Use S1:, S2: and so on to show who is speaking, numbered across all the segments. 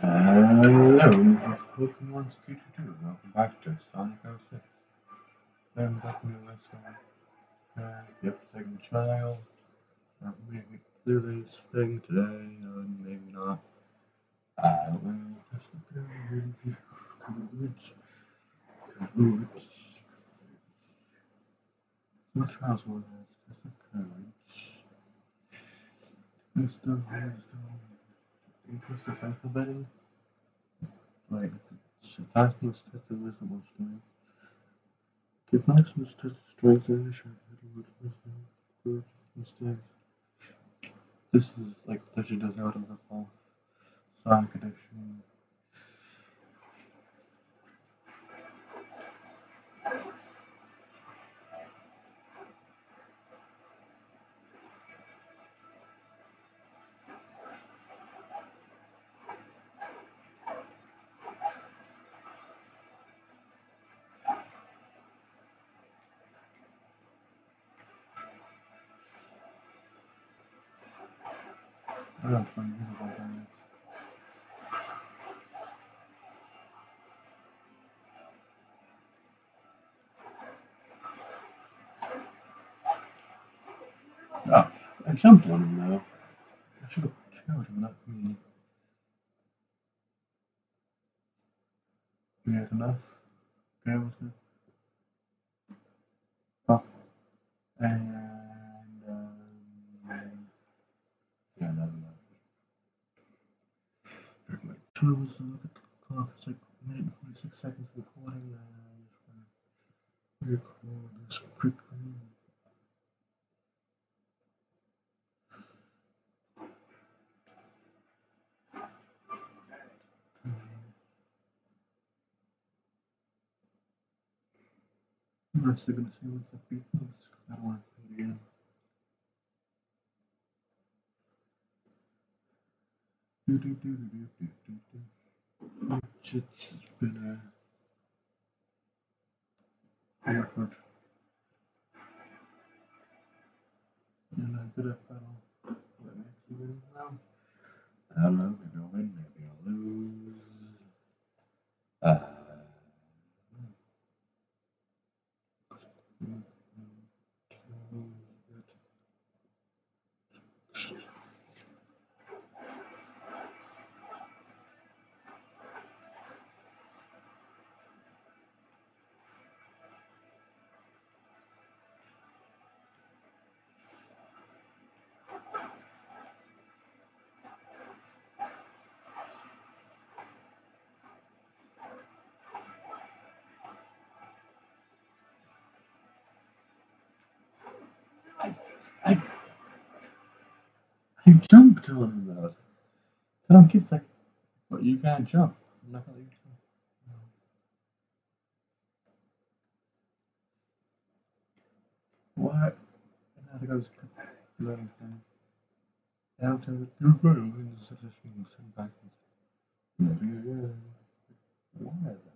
S1: Hello, this is Pokemon Future 2. Welcome back to Sonic 06. I'm back in this one. Yep, second trial. I'm making it through this thing today, maybe not. I don't know. Just a courage. What trials was this? Just a courage. Wisdom. Increase the faith of betting. Like, fastness tested wisdom strength. Give maximum test strength and wisdom. Instead. This is like Legend of Zelda the Fall Sonic Edition. What else do I use about that? Oh, I jumped on him though. I should have killed him, not me. We had enough. Okay, was it? Oh, and yeah, not enough. Like, two was to look at the clock. It's like a minute and 46 seconds of recording. I just want to record this quickly. I'm still gonna see what's up here. I don't want to play it again. It's been a effort and a bit of battle. Let me see win now. I don't know, maybe I'll win, maybe I'll lose. Uh, I, I jumped on that. I don't get like, but you can't jump. I'm not gonna let you jump. What? I think I was learning things. Out of the room in such a thing, send back. Never again. Why is that?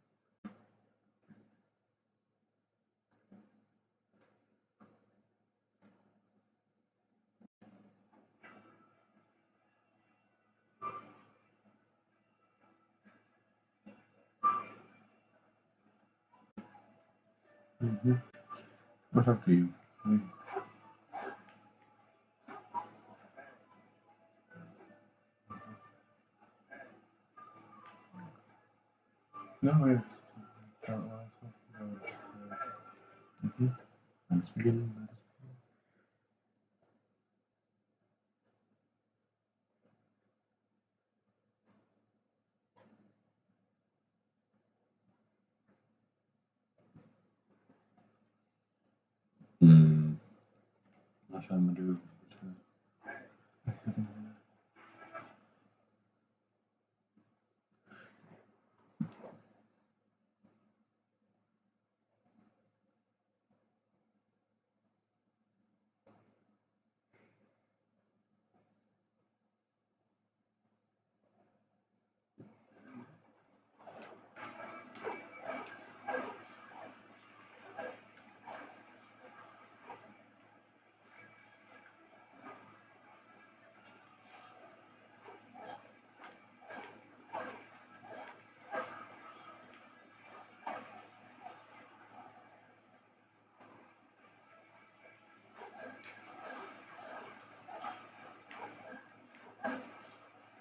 S1: Mm-hmm. What's up to you? No, it's mm-hmm. I'm speaking. Hmm. Not sure I'm gonna do.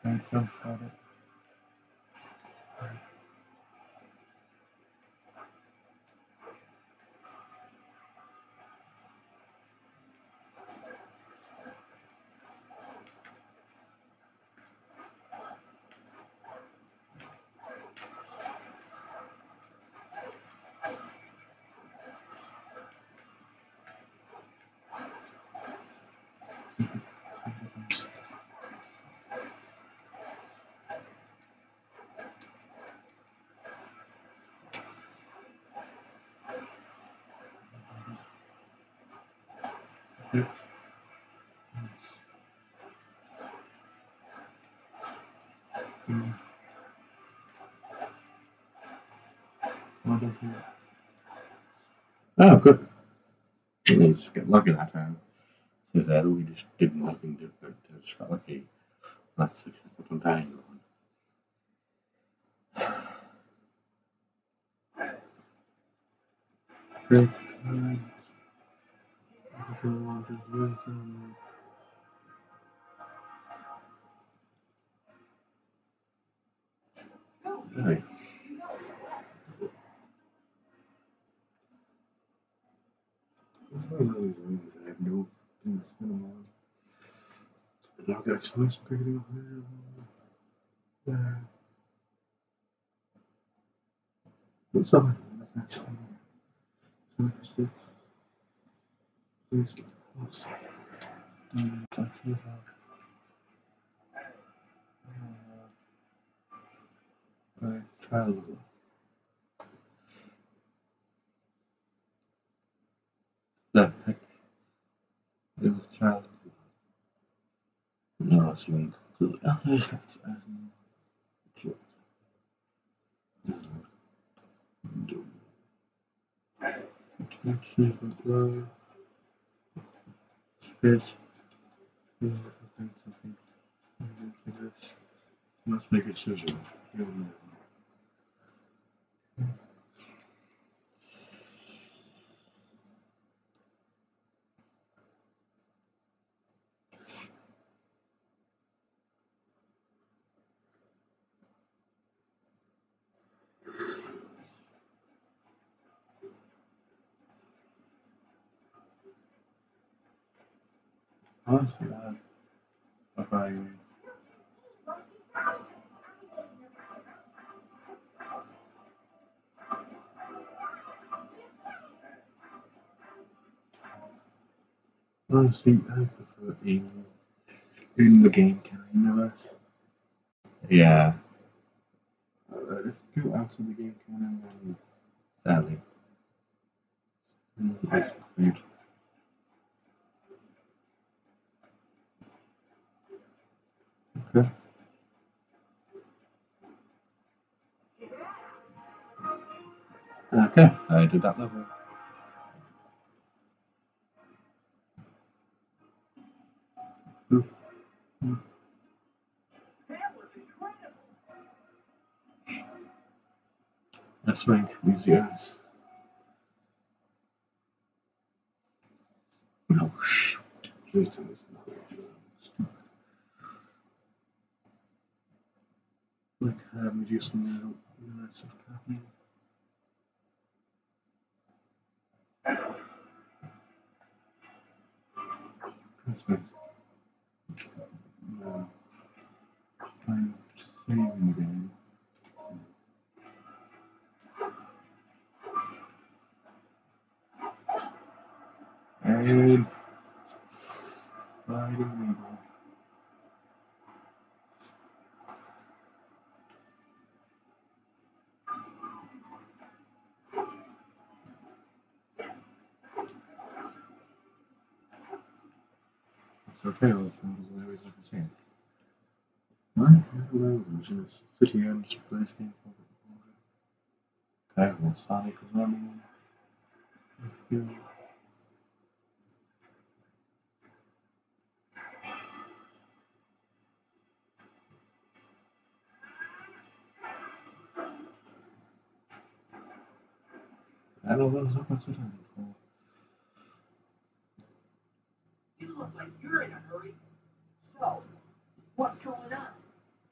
S1: I jump at it. Oh, good. We just get lucky that time. So that we just did nothing different. Just got lucky. That's what I'm dying on. Great. Right. I have no things in them on. Now got choice picking up there. What's up? That's actually 6. What's actually right, child. That heck is a child. No, it's me. I just have to ask him. Let's make a decision. Honestly, if I honestly, I prefer in the game canon universe. Yeah. If you go out of the game canon, then sadly, it's great. Okay. Okay, I did that level. Let's make easy as. No, shoot. Please tell me it's not. Like, do some minutes of happening. That's nice. No. I'm saving the game. And fighting legal. It's okay, let's go to the areas I can see. Right, hello, just sitting here and just play this game for a bit. Okay, well, Sonic is running. Yeah. I don't know what's up with it.
S2: You look like you're in a hurry. So, what's going on?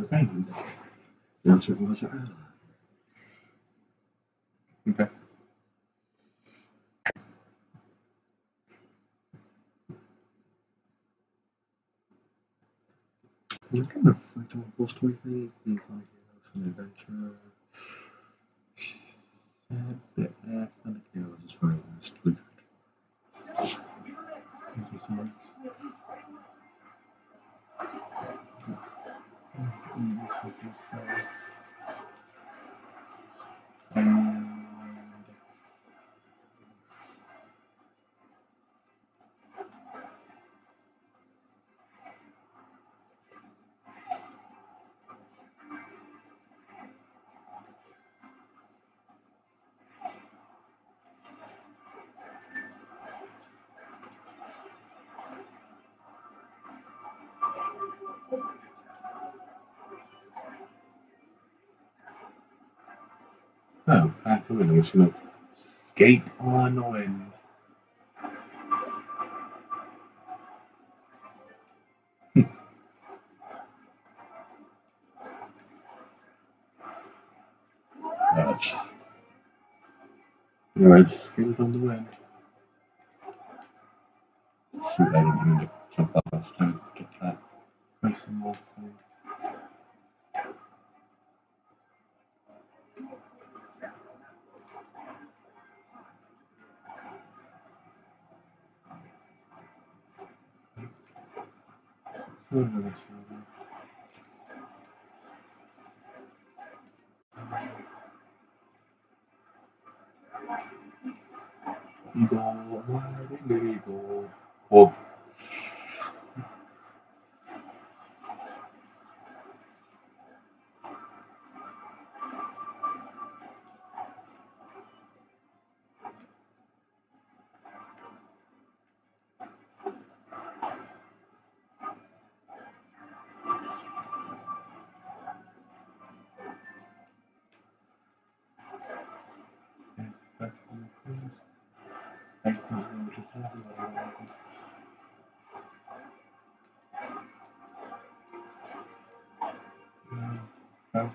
S1: rain. The answer was earlier. Okay. What kind of full story thing? Things like an adventure. I think it was just very last week. Thank you so much. And oh, absolutely. It's gonna skate on the wind. Gosh. Alright, skate on the wind. Shoot, I didn't mean to jump up. I was trying to get that person more thing. Eagle, riding eagle. Oh, back from the cruise. I don't know what you're talking about. Bounce.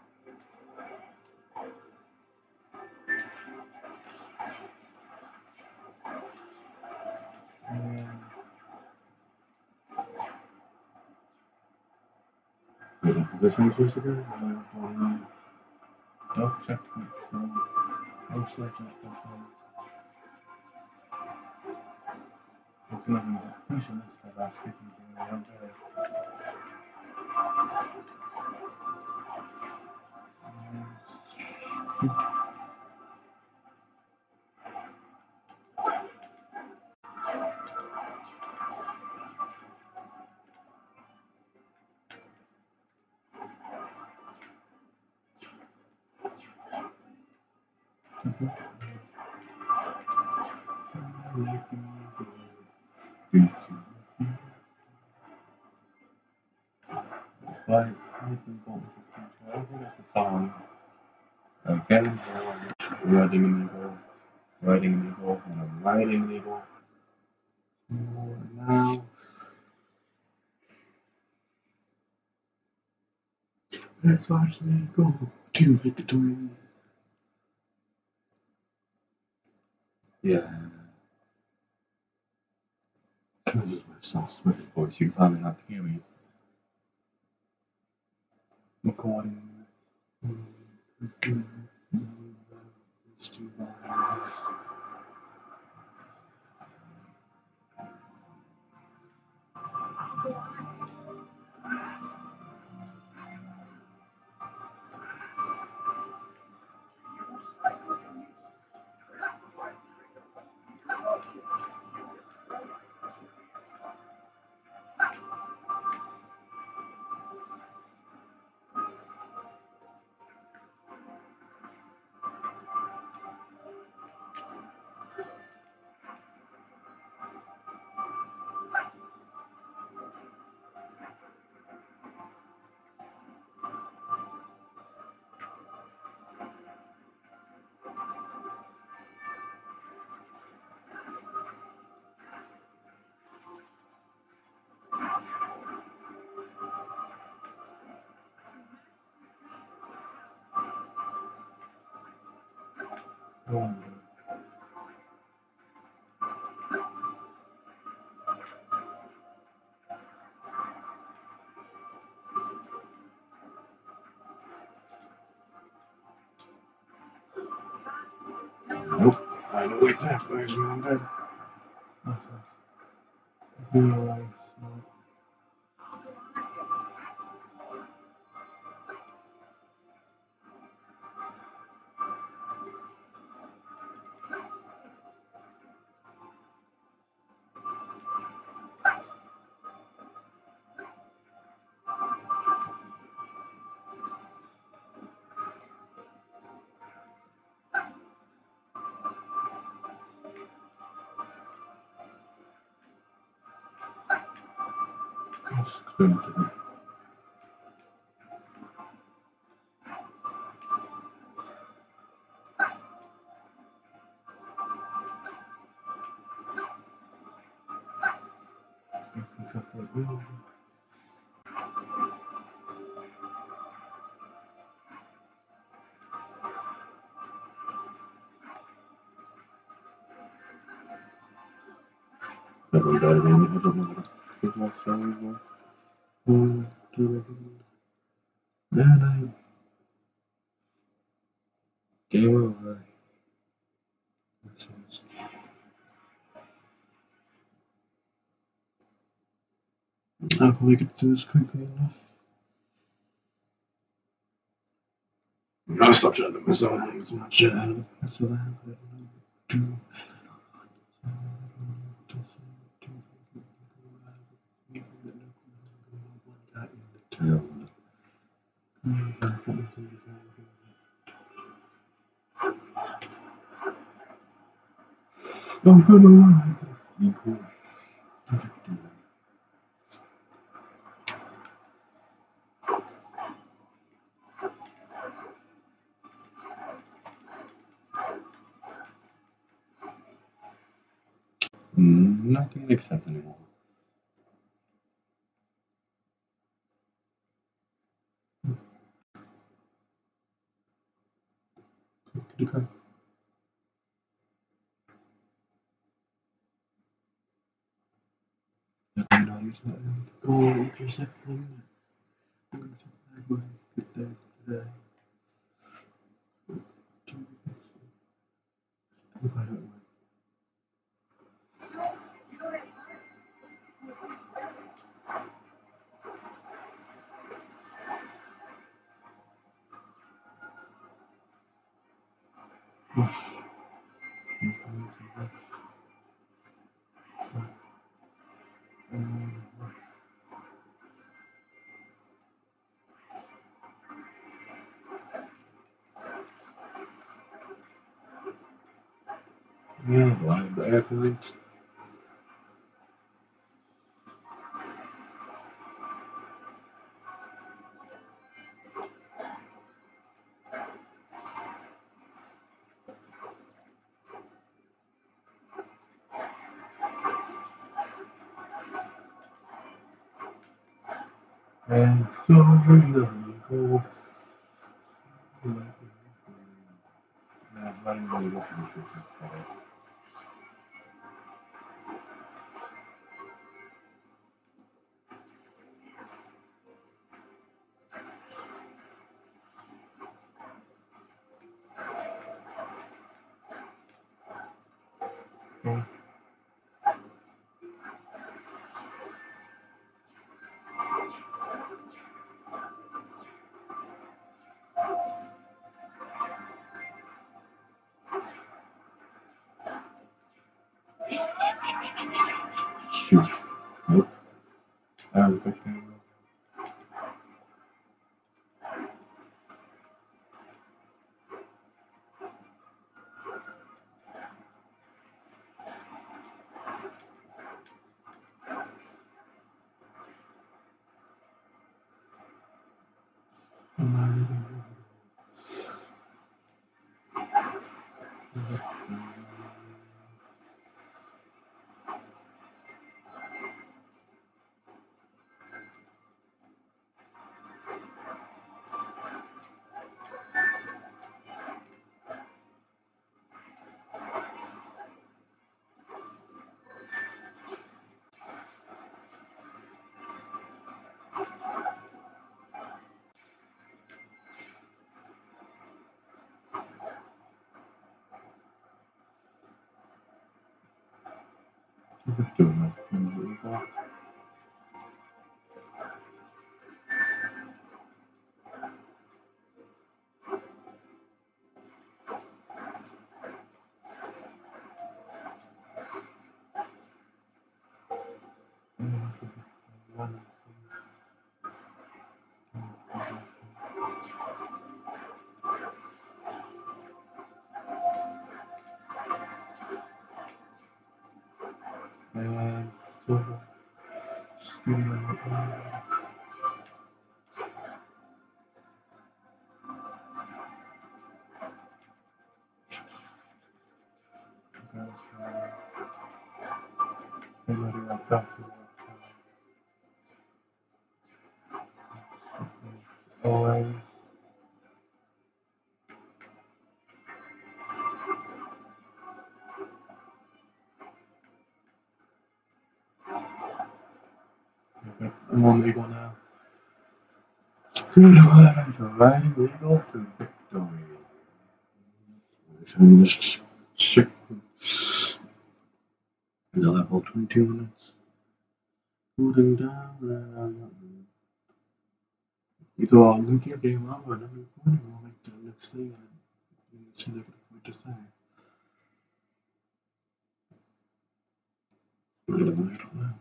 S1: Is this where you're supposed to go? No, checkpoint. No selections. It's nothing but pushing this stuff. Skipping thing around there. But I've been going to I think it's a song. Getting here, riding an eagle, riding an eagle, and I'm riding an eagle. Now, let's watch the eagle to victory. Yeah. This is my soft, smooth voice. You can probably not hear me. Recording. Oh, nope. I know exactly where you're going. Realize, that's expensive. Never died in. I don't know what it's like. So, do it. And game over. Hopefully, get through this quickly enough. I'll stop trying to miss out on as much shit out of it. That's what I have to do. I'm gonna ride this equal. Nothing except anymore. Okay. I know you said go intercept one. I'm gonna take my good day today. If I don't yeah, blind the athletes. And so the go. Running really good for the shoot. Nope. I was picking just doing that thing that we got. And sort of studio. Always. I'm on legal now. Riding legal to victory. I'm just sick. The level 22 minutes. Cooling down. Either I'll look your game over and I'm recording or make the next thing and see what to say. I don't know.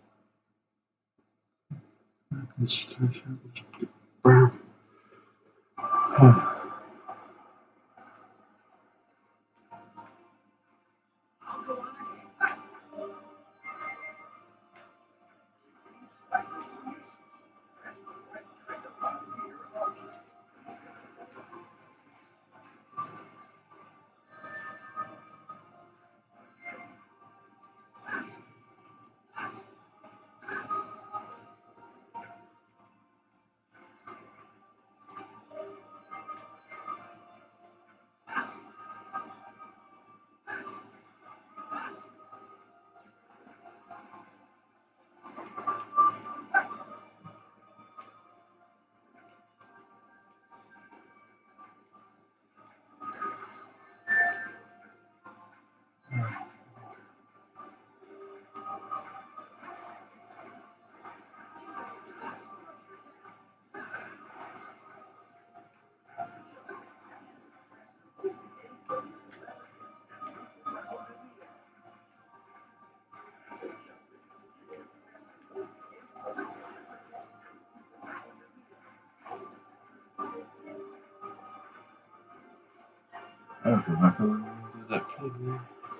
S1: I'll go back and do that thing.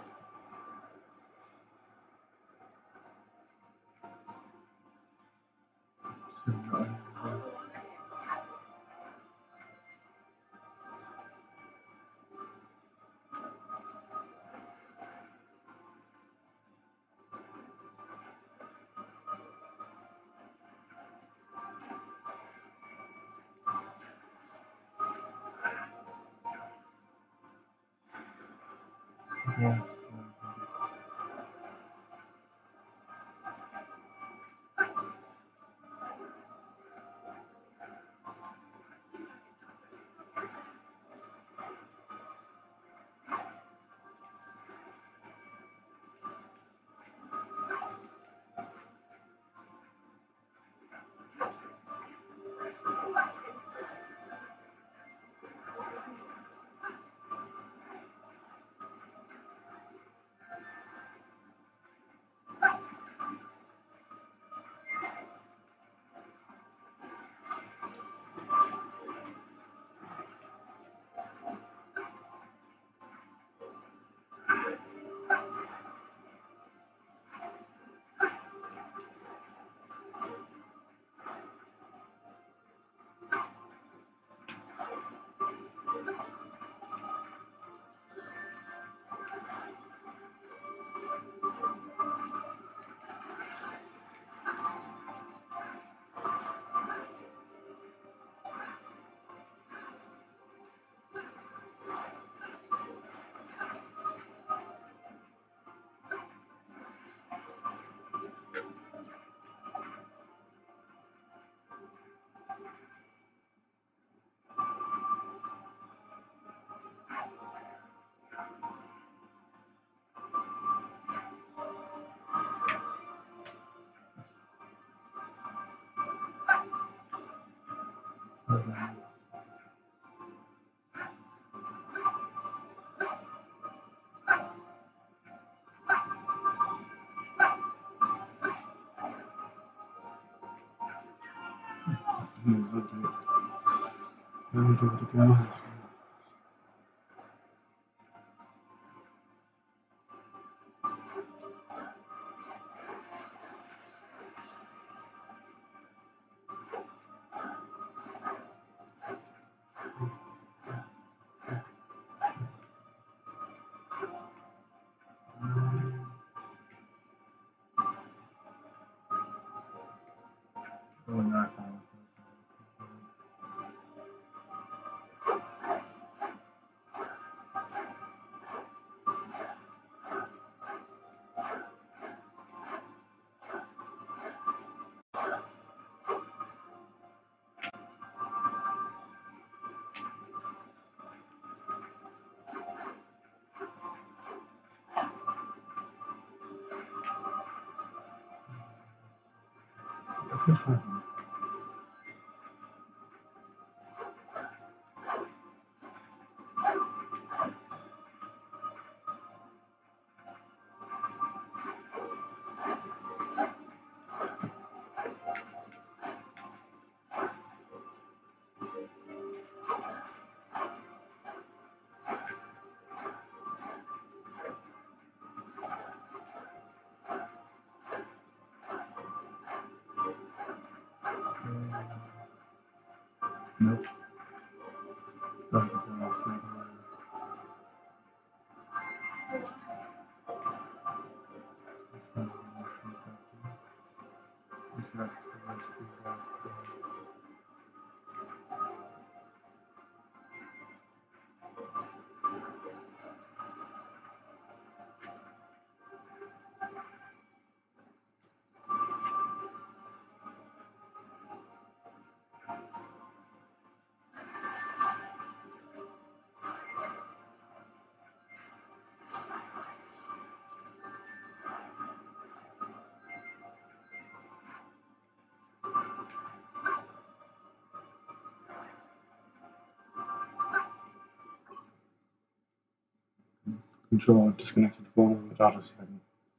S1: Yeah. Let me do it again. Oh, not that. Nope. Control disconnected phone with auto setting.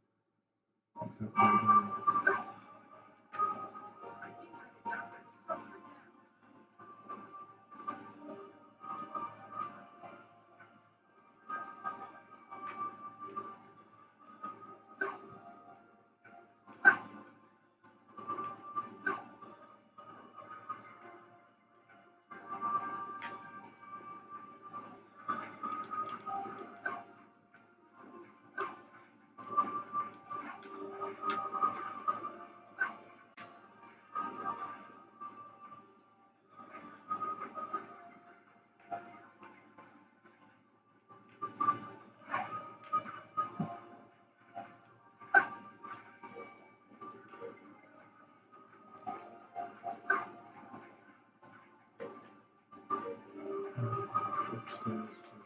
S1: Upstairs.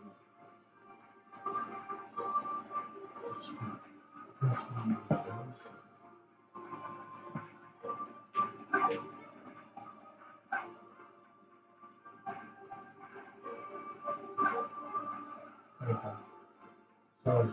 S1: Okay. Sorry,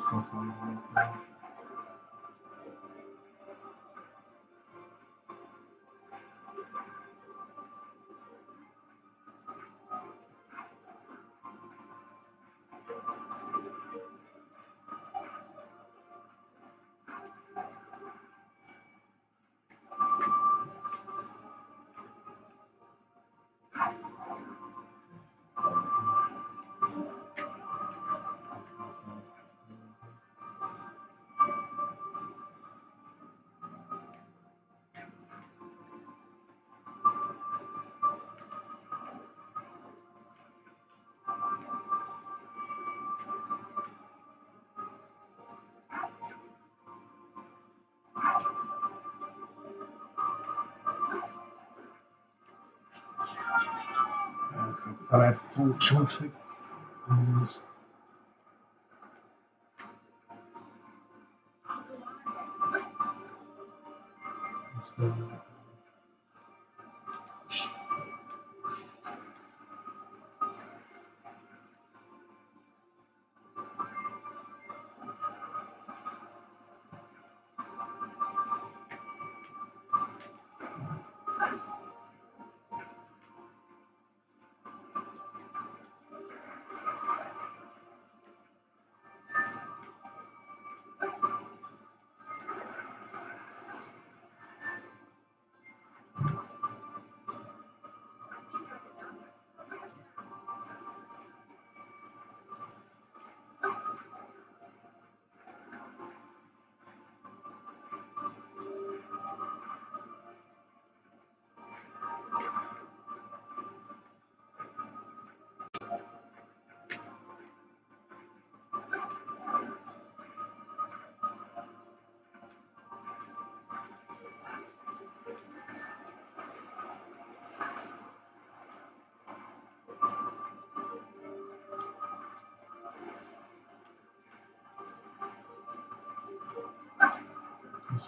S1: Alright, full traffic.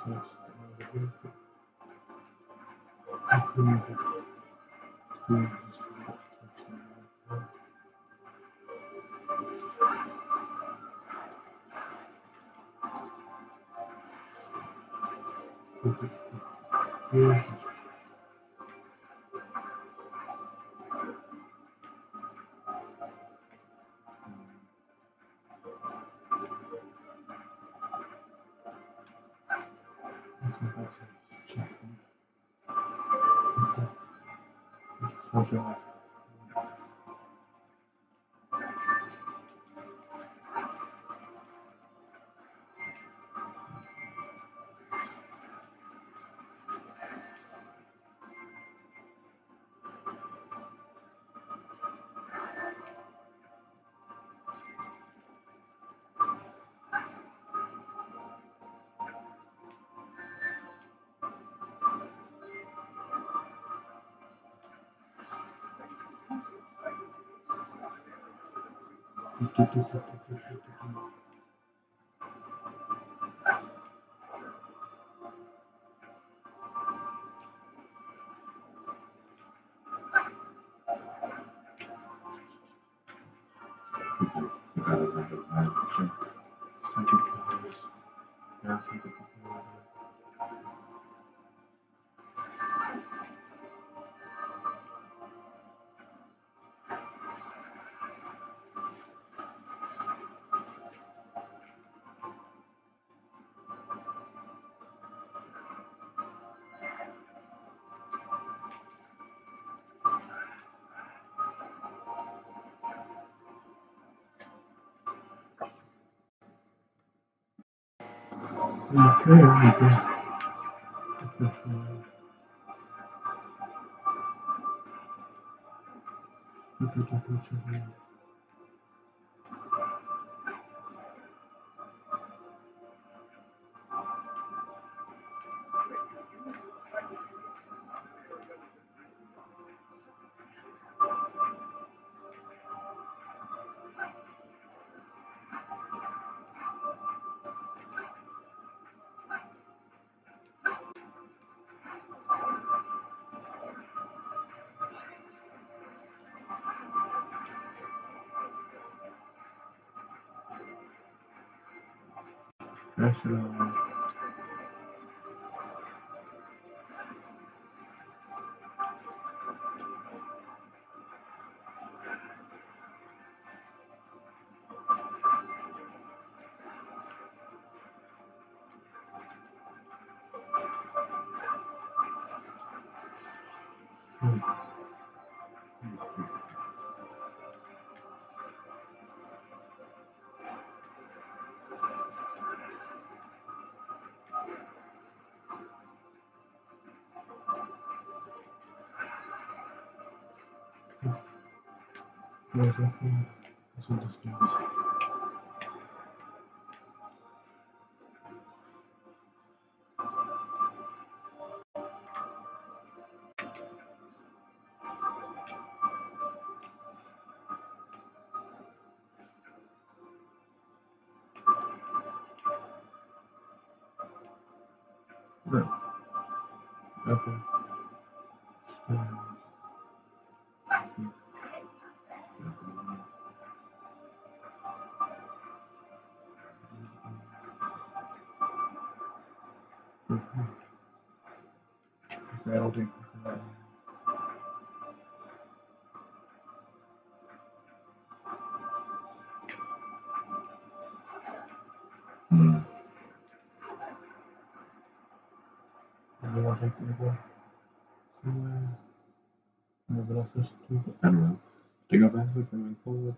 S1: To go backward and forwards.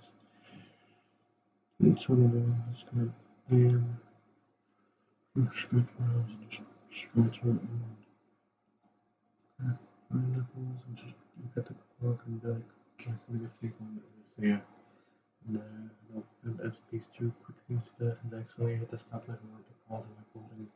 S1: It's one of them that's going to straight rounds and just straight through and the balls and just look at the clock and be like, okay, so we get to take 1 minute here. And as these two quick things to that, and actually hit the stop line and the pause and recording.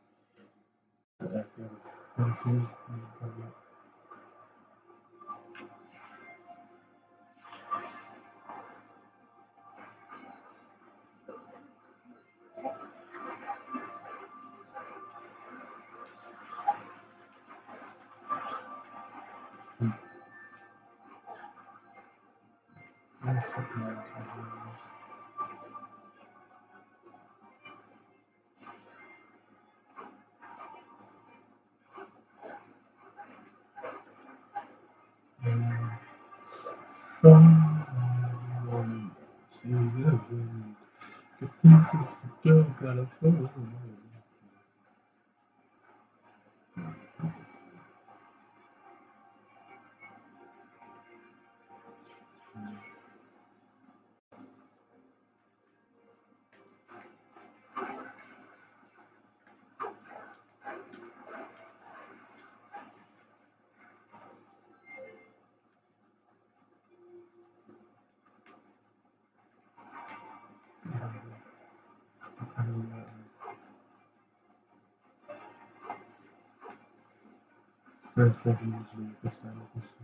S1: First, I can usually get this out of this.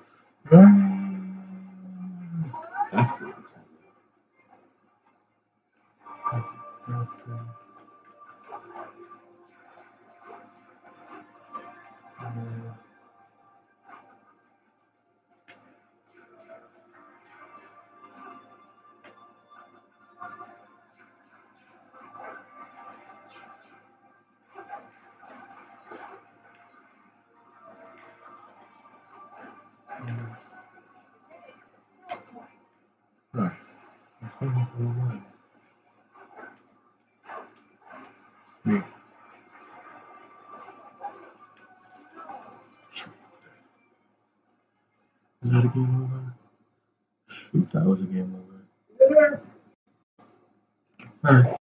S1: That's the Right. Yeah. Is that a game over? Shoot, that was a game over. Alright.